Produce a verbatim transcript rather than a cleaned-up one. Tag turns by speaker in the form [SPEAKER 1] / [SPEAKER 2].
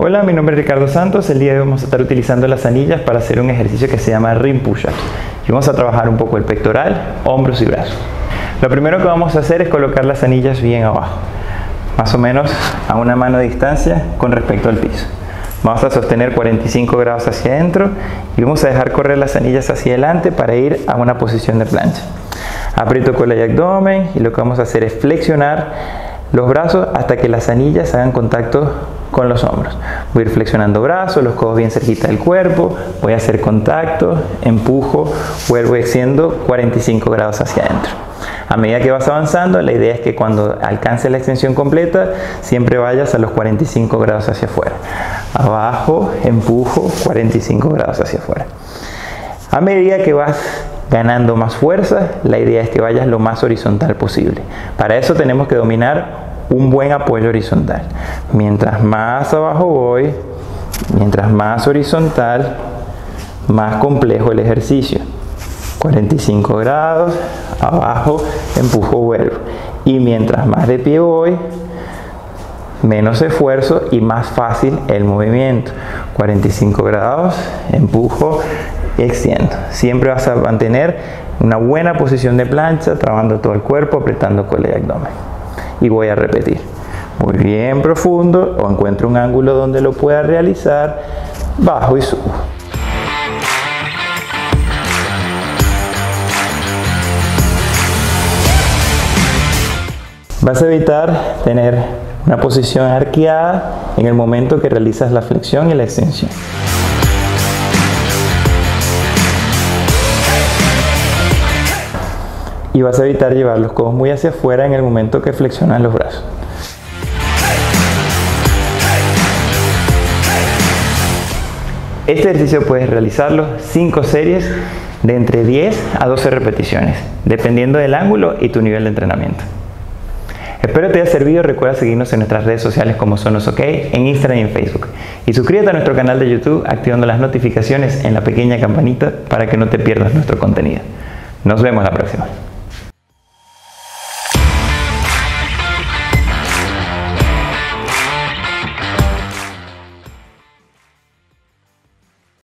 [SPEAKER 1] Hola, mi nombre es Ricardo Santos. El día de hoy vamos a estar utilizando las anillas para hacer un ejercicio que se llama ring push-ups. Y vamos a trabajar un poco el pectoral, hombros y brazos. Lo primero que vamos a hacer es colocar las anillas bien abajo, más o menos a una mano de distancia con respecto al piso. Vamos a sostener cuarenta y cinco grados hacia adentro y vamos a dejar correr las anillas hacia adelante para ir a una posición de plancha. Aprieto cola y abdomen y lo que vamos a hacer es flexionar los brazos hasta que las anillas hagan contacto con los hombros. Voy a ir flexionando brazos, los codos bien cerquita del cuerpo, voy a hacer contacto, empujo, vuelvo haciendo cuarenta y cinco grados hacia adentro. A medida que vas avanzando, la idea es que cuando alcances la extensión completa, siempre vayas a los cuarenta y cinco grados hacia afuera. Abajo, empujo, cuarenta y cinco grados hacia afuera. A medida que vas ganando más fuerza, la idea es que vayas lo más horizontal posible. Para eso tenemos que dominar un buen apoyo horizontal. Mientras más abajo voy, mientras más horizontal, más complejo el ejercicio. cuarenta y cinco grados, abajo, empujo, vuelvo. Y mientras más de pie voy, menos esfuerzo y más fácil el movimiento. cuarenta y cinco grados, empujo, extiendo. Siempre vas a mantener una buena posición de plancha, trabajando todo el cuerpo, apretando cola y abdomen. Y voy a repetir. Muy bien profundo, o encuentro un ángulo donde lo pueda realizar, bajo y subo. Vas a evitar tener una posición arqueada en el momento que realizas la flexión y la extensión. Y vas a evitar llevar los codos muy hacia afuera en el momento que flexionas los brazos. Este ejercicio puedes realizarlo cinco series de entre diez a doce repeticiones, dependiendo del ángulo y tu nivel de entrenamiento. Espero te haya servido. Recuerda seguirnos en nuestras redes sociales como Sonos OK, en Instagram y en Facebook. Y suscríbete a nuestro canal de YouTube activando las notificaciones en la pequeña campanita para que no te pierdas nuestro contenido. Nos vemos la próxima.